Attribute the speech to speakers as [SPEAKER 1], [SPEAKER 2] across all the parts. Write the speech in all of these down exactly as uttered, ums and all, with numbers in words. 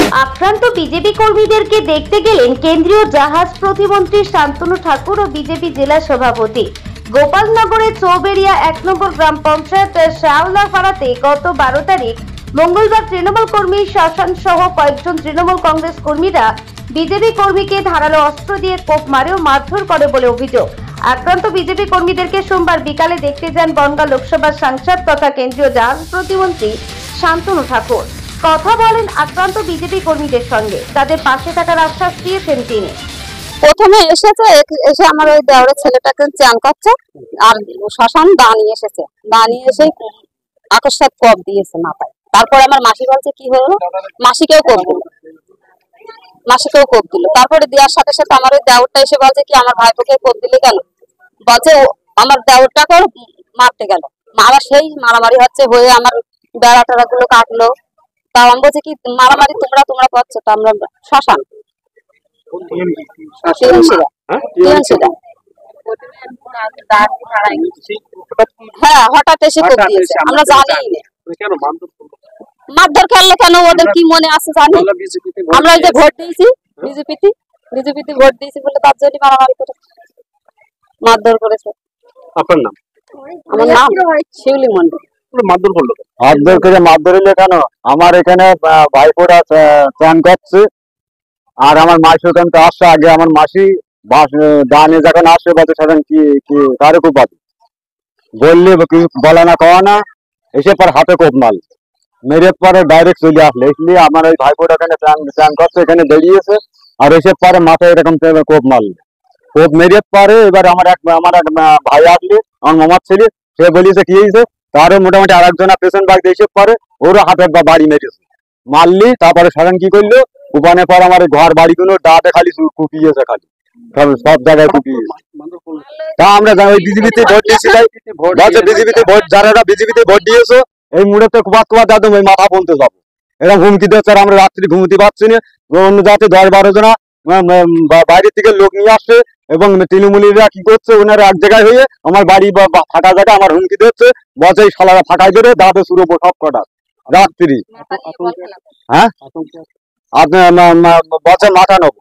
[SPEAKER 1] আক্রান্ত বিজেপি কর্মীদেরকে দেখতে গেলেন কেন্দ্রীয় জাহাজ প্রতিমন্ত্রী শান্তনু ঠাকুর ও বিজেপি জেলা সভাপতি। গোপালনগরের চৌবেড়িয়া এক নম্বর গ্রাম পঞ্চায়েতের শ্যাওলাপাড়াতে গত বারো তারিখ মঙ্গলবার তৃণমূল কর্মী শাসন সহ কয়েকজন তৃণমূল কংগ্রেস কর্মীরা বিজেপি কর্মীকে ধারালো অস্ত্র দিয়ে কোপ মারে ও মারধর করে বলে অভিযোগ। আক্রান্ত বিজেপি কর্মীদেরকে সোমবার বিকালে দেখতে যান বনগাঁ লোকসভার সাংসদ তথা কেন্দ্রীয় জাহাজ প্রতিমন্ত্রী শান্তনু ঠাকুর। কথা বলেন আক্রান্ত বিজেপি কর্মীদের সঙ্গে, তাদের পাশে থাকার আশ্বাস দিয়েছেন তিনি।
[SPEAKER 2] প্রথমে এসেছে এসে আমার ওই দেওরের ছেলেটাকে চান করছে আর শ্মশান দা নিয়ে এসেছে, দা নিয়ে এসে আকস্মাত কোপ দিয়েছে মাথায়। তারপরে আমার মাসি বলছে কি হলো, মাসিকেও কোপ দিল, মাসিকেও কোপ দিল। তারপরে দেওয়ার সাথে সাথে আমার ওই দেওরটা এসে বলছে কি আমার ভাইপোকে কোপ দিলে কেন, বলছে আমার দেওরটাকেও মারতে গেল। আবার সেই মারামারি হচ্ছে হয়ে আমার বেড়া টেড়া গুলো কাটলো। তাও আমি বলছি কি মারামারি তোমরা তোমরা করছো, তো আমরা শ্মশান হ্যাঁ হঠাৎ এসে কোপ দিয়েছে, আমরা জানিই না মারধর খেললো কেন, ওদের কি মনে আছে জানি। আমরা ওই যে ভোট দিয়েছি বিজেপিতে, বিজেপিতে ভোট দিয়েছি বলে তার জন্য মারামারি করে মারধর করেছে।
[SPEAKER 3] আপনার নাম?
[SPEAKER 2] আমার নাম শিউলি মন্ডল।
[SPEAKER 3] মারধর করলো
[SPEAKER 4] মারধর করে মারধর হইলে কেন, আমার এখানে ভাইপোরা চান করছে আর আমার মাসি ওখান থেকে আসছে। আগে আমার মাসি ডানে যখন আসছে বাজে সেখানে কি কি কারে কোপ আছে বললে বলা না কওয়া না, এসে পর হাতে কোপ মাল মেরে পরে ডাইরেক্ট চলে আসলে। इसलिए আমার ওই ভাইপোটা এখানে চান চান করছে, এখানে দাঁড়িয়েছে আর এসে পরে মাথায় এরকম কোপ মারল। কোপ মেরে পরে এবার আমার এক আমার এক ভাই আসলে, আমার মামার ছেলে, সে বলিয়েছে কি হয়েছে, তারও মোটামুটি আর একজনা পেছন বাগ দিয়ে এসে পরে ওরও হাতের বা বাড়ি মেরেছে মারলি। তারপরে সেখান কি করলো, কুপানের পর আমার ঘর বাড়িগুলো ডাতে খালি কুপিয়েছে, খালি সব জায়গায় কুপিয়েছে। তা আমরা ওই বিজেপিতে ভোট দিয়েছি, বিজেপিতে ভোট যারা বিজেপিতে ভোট দিয়েছো এই মুহূর্তে কুপাত কুপাত একদম ওই মাথা বলতে যাবো এরকম হুমকি দিচ্ছে। আর আমরা রাত্রি ঘুমতে পারছি না, অন্য যাতে দশ বারো জনা বাইরের থেকে লোক নিয়ে আসছে এবং তৃণমূলীরা কি করছে, ওনারা এক জায়গায় হয়ে আমার বাড়ি বা ফাঁকা জায়গা আমার হুমকি দিচ্ছে, বলছে এই শালারা ফাঁকায় ধরে দাঁতে সুরবো সব কটা রাত্রি। হ্যাঁ বলছে মাথা নেবো,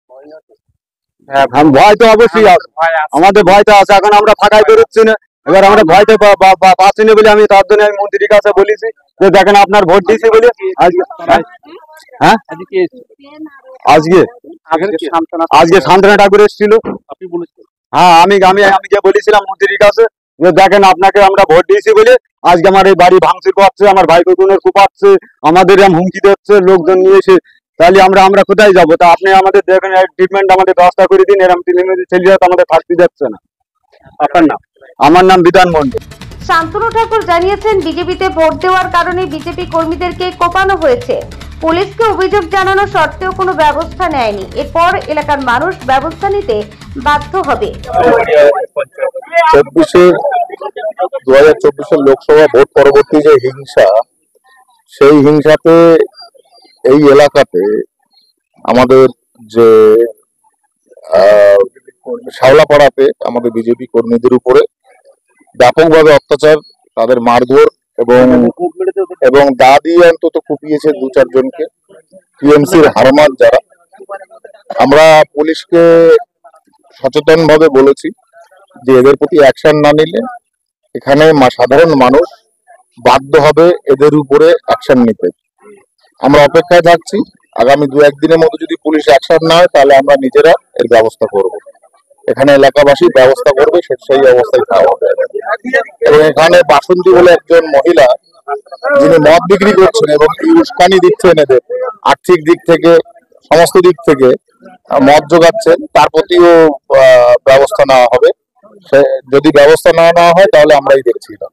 [SPEAKER 4] ভয় তো অবশ্যই আছে, আমাদের ভয় তো আছে। এখন আমরা ফাঁকায় বেরোচ্ছি না, এবার আমরা ভয়তে পাচ্ছি না বলে আমি তার জন্য আমি মন্ত্রীর কাছে বলেছি যে দেখেন আপনার ভোট দিয়েছি বলে আজকে। হ্যাঁ আজকে আজকে শান্তনু ঠাকুর এসেছিল। হ্যাঁ আমি আমি আমি গিয়ে বলেছিলাম মন্ত্রীর কাছে যে দেখেন আপনাকে আমরা ভোট দিয়েছি বলে আজকে আমার এই বাড়ি ভাঙচুর করছে, আমার ভাই বোনের কুপাচ্ছে, আমাদের এরকম হুমকি দিচ্ছে লোকজন নিয়ে এসে। তাহলে আমরা আমরা কোথায় যাবো? তা আপনি আমাদের দেখেন ট্রিটমেন্ট আমাদের ব্যবস্থা করে দিন, এরকম ছেলেরা তো আমাদের থাকতে যাচ্ছে না।
[SPEAKER 3] আপনার নাম?
[SPEAKER 4] আমার নাম বিধান মন্ডল।
[SPEAKER 1] শান্তনু ঠাকুর জানিয়েছেন বিজেপিতে ভোট দেওয়ার কারণে বিজেপি কর্মীদেরকে কোপানো হয়েছে। পুলিশকে অভিযোগ জানানো সত্ত্বেও কোনো ব্যবস্থা নেয়নি, এরপর এলাকার মানুষ ব্যবস্থা নিতে বাধ্য হবে।
[SPEAKER 5] চব্বিশে দু হাজার চব্বিশের লোকসভা ভোট পরবর্তী যে হিংসা, সেই হিংসাতে এই এলাকাতে আমাদের যে শ্যাওলাপাড়াতে আমাদের বিজেপি কর্মীদের উপরে ব্যাপকভাবে অত্যাচার, তাদের মারধর এবং এবং দা দিয়ে অন্তত কুপিয়েছে দু চারজনকে টিএমসির হারমাত যারা। আমরা পুলিশকে সচেতন ভাবে বলেছি যে এদের প্রতি অ্যাকশন না নিলে এখানে সাধারণ মানুষ বাধ্য হবে এদের উপরে অ্যাকশন নিতে। আমরা অপেক্ষায় থাকছি, আগামী দু একদিনের মধ্যে যদি পুলিশ অ্যাকশন না হয় তাহলে আমরা নিজেরা এর ব্যবস্থা করব। এখানে এলাকাবাসী ব্যবস্থা করবে, সেই অবস্থায় খাওয়া হবে। এবং এখানে বাসন্তী বলে একজন মহিলা যিনি মদ বিক্রি করছেন এবং উস্কানি দিচ্ছেন, এদের আর্থিক দিক থেকে সমস্ত দিক থেকে মদ যোগাচ্ছেন, তার প্রতিও ব্যবস্থা নেওয়া হবে। সে যদি ব্যবস্থা না নেওয়া হয় তাহলে আমরাই দেখছি না।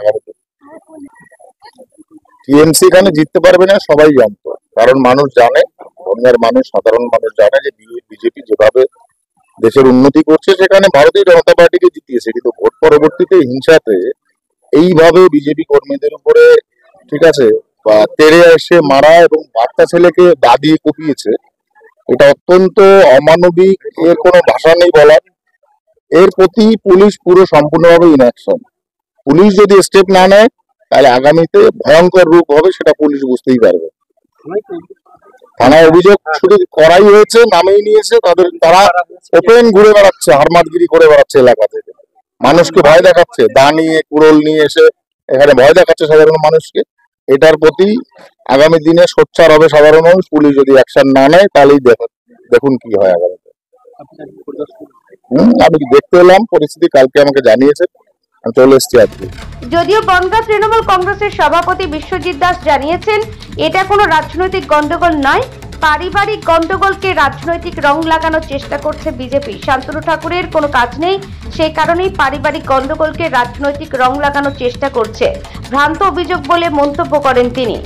[SPEAKER 5] টিএমসি এখানে জিততে পারবে না সবাই জানতো, কারণ মানুষ জানে, বনগাঁর মানুষ সাধারণ মানুষ জানে যে বিজেপি যেভাবে দেশের উন্নতি করছে সেখানে ভারতীয় জনতা পার্টিকে জিতিয়েছে। কিন্তু ভোট পরবর্তীতে হিংসাতে এইভাবে বিজেপি কর্মীদের উপরে ঠিক আছে বা তেড়ে এসে মারা এবং বাচ্চা ছেলেকে দা দিয়ে কুপিয়েছে, এটা অত্যন্ত অমানবিক, এর কোনো ভাষা নেই বলার। এর প্রতি পুলিশ পুরো সম্পূর্ণভাবে ইনঅ্যাকশন। পুলিশ যদি স্টেপ না নেয় তাহলে আগামীতে ভয়ঙ্কর রূপ হবে, সেটা পুলিশ বুঝতেই পারবে। থানায় অভিযোগ শুধু করাই হয়েছে, নামেই নিয়েছে, তাদের তারা ওপেন ঘুরে বেড়াচ্ছে, হারমাতগিরি করে বেড়াচ্ছে এলাকা থেকে, মানুষকে ভয় দেখাচ্ছে, দা নিয়ে কুড়োল নিয়ে এসে এখানে ভয় দেখাচ্ছে সাধারণ মানুষকে। এটার প্রতি আগামী দিনে সোচ্চার হবে সাধারণ মানুষ। পুলিশ যদি অ্যাকশন না নেয় তাহলেই দেখুন দেখুন কি হয় আগামীতে। হম আমি দেখতে এলাম পরিস্থিতি, কালকে আমাকে জানিয়েছে, আমি চলে এসেছি আজকে।
[SPEAKER 1] যদিও বনগাঁ তৃণমূল কংগ্রেসের সভাপতি বিশ্বজিৎ দাস জানিয়েছেন এটা কোনো রাজনৈতিক গন্ডগোল নয়, পারিবারিক গন্ডগোলকে রাজনৈতিক রং লাগানোর চেষ্টা করছে বিজেপি। শান্তনু ঠাকুরের কোনো কাজ নেই, সেই কারণেই পারিবারিক গন্ডগোলকে রাজনৈতিক রং লাগানোর চেষ্টা করছে, ভ্রান্ত অভিযোগ বলে মন্তব্য করেন তিনি।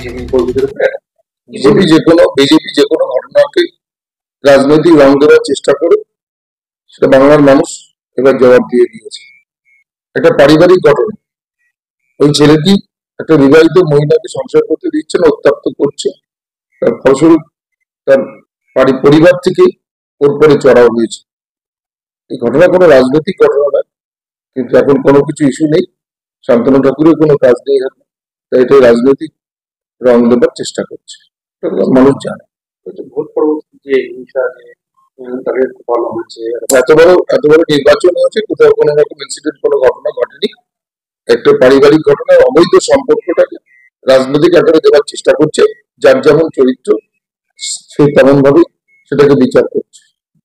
[SPEAKER 5] বিজেপি যে কোনো বিজেপি যে কোনো ঘটনাকে রাজনৈতিক রং দেওয়ার চেষ্টা করে, সেটা বাংলার মানুষ এবার জবাব দিয়ে দিয়েছে। একটা পারিবারিক ঘটনা, ওই ছেলেটি একটা বিবাহিত মহিলাকে সংসার করতে দিচ্ছে না, উত্তপ্ত করছে, তার ফলস্বরূপ তার পরিবার থেকে ওর পরে চড়াও হয়েছে। এই ঘটনা কোনো রাজনৈতিক ঘটনা নয়, কিন্তু এখন কোনো কিছু ইস্যু নেই, শান্তনু ঠাকুরের কোনো কাজ নেই এখন, তাই এটা রাজনৈতিক রং দেবার চেষ্টা করছে, মানুষ জানে। ভোট পরবর্তী যে হিংসা বলা হচ্ছে, এত বড় এত বড় নির্বাচন হয়েছে, কোথাও কোনো রকম ইনসিডেন্ট কোনো ঘটনা ঘটেনি। একটা পারিবারিক ঘটনায় অবৈধ সম্পর্কটাকে রাজনৈতিক আকারে দেওয়ার চেষ্টা করছে, যার যেমন চরিত্র সে তেমন ভাবে সেটাকে বিচার করছে।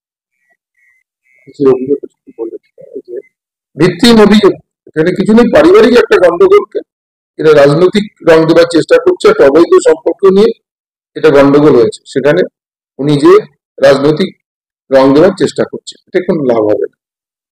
[SPEAKER 5] ভিত্তিহীন অভিযোগ, এখানে কিছু নেই, পারিবারিক একটা গন্ডগোলকে এটা রাজনৈতিক রং দেওয়ার চেষ্টা করছে। একটা অবৈধ সম্পর্ক নিয়ে এটা গন্ডগোল হয়েছে, সেখানে উনি যে রাজনৈতিক রং দেওয়ার চেষ্টা করছে, এটা কোনো লাভ হবে না।